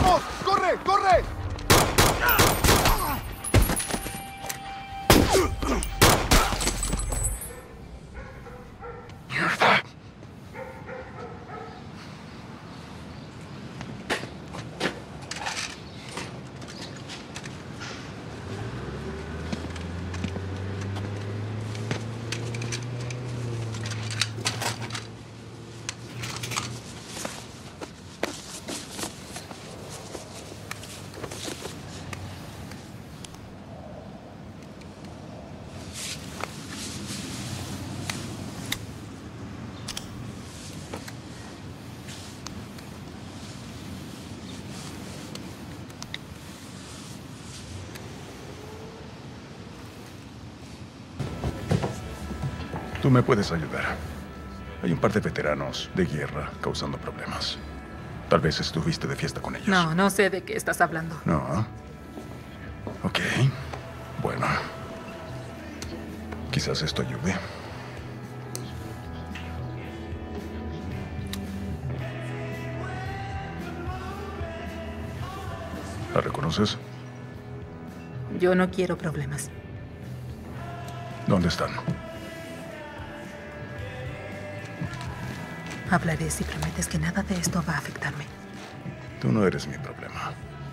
¡Vamos! ¡Corre! ¡Corre! ¡Mierda! Tú me puedes ayudar. Hay un par de veteranos de guerra causando problemas. Tal vez estuviste de fiesta con ellos. No, no sé de qué estás hablando. No. Ok. Bueno. Quizás esto ayude. ¿La reconoces? Yo no quiero problemas. ¿Dónde están? Hablaré si prometes que nada de esto va a afectarme. Tú no eres mi problema.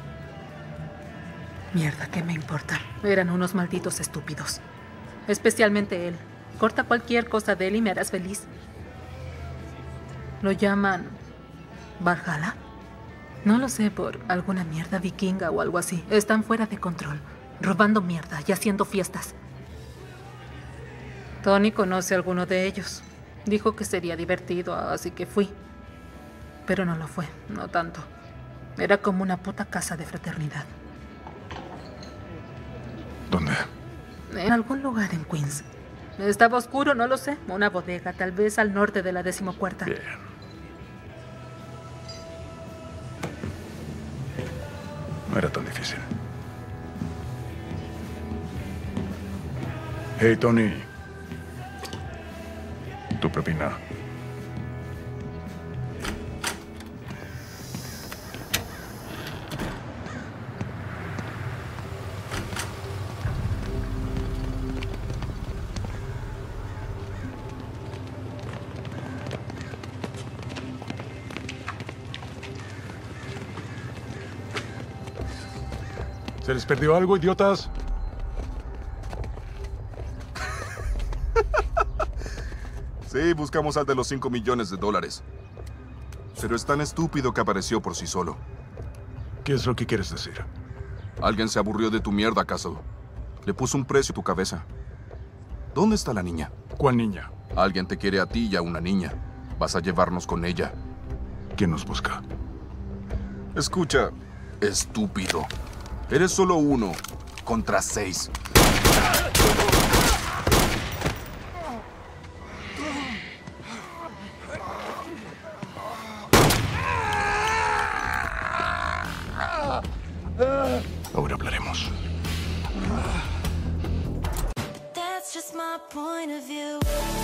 Mierda, ¿qué me importa? Eran unos malditos estúpidos. Especialmente él. Corta cualquier cosa de él y me harás feliz. ¿Lo llaman Valhalla? No lo sé, por alguna mierda vikinga o algo así. Están fuera de control, robando mierda y haciendo fiestas. Tony conoce a alguno de ellos. Dijo que sería divertido, así que fui. Pero no lo fue, no tanto. Era como una puta casa de fraternidad. ¿Dónde? En algún lugar en Queens. Estaba oscuro, no lo sé. Una bodega, tal vez al norte de la 14ª. Bien. No era tan difícil. Hey, Tony. Tu propina. ¿Se les perdió algo, idiotas? Sí, buscamos al de los $5 millones. Pero es tan estúpido que apareció por sí solo. ¿Qué es lo que quieres decir? Alguien se aburrió de tu mierda, Castle. Le puso un precio a tu cabeza. ¿Dónde está la niña? ¿Cuál niña? Alguien te quiere a ti y a una niña. Vas a llevarnos con ella. ¿Quién nos busca? Escucha, estúpido. Eres solo 1 contra 6. Ahora hablaremos. That's just my point of view.